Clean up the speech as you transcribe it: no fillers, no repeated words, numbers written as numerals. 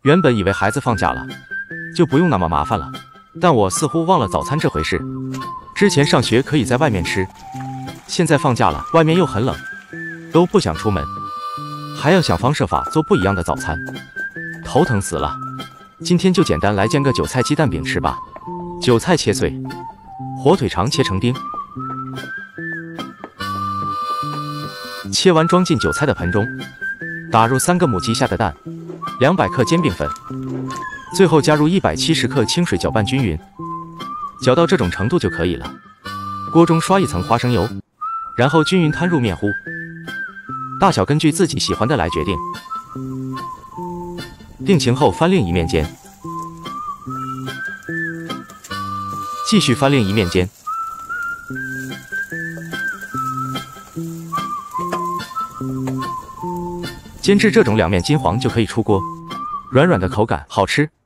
原本以为孩子放假了，就不用那么麻烦了，但我似乎忘了早餐这回事。之前上学可以在外面吃，现在放假了，外面又很冷，都不想出门，还要想方设法做不一样的早餐，头疼死了。今天就简单来煎个韭菜鸡蛋饼吃吧。韭菜切碎，火腿肠切成丁，切完装进韭菜的盆中，打入3个母鸡下的蛋，200克煎饼粉，最后加入170克清水搅拌均匀，搅到这种程度就可以了。锅中刷一层花生油，然后均匀摊入面糊，大小根据自己喜欢的来决定。定型后翻另一面煎，继续翻另一面煎。煎至这种两面金黄就可以出锅，软软的口感，好吃。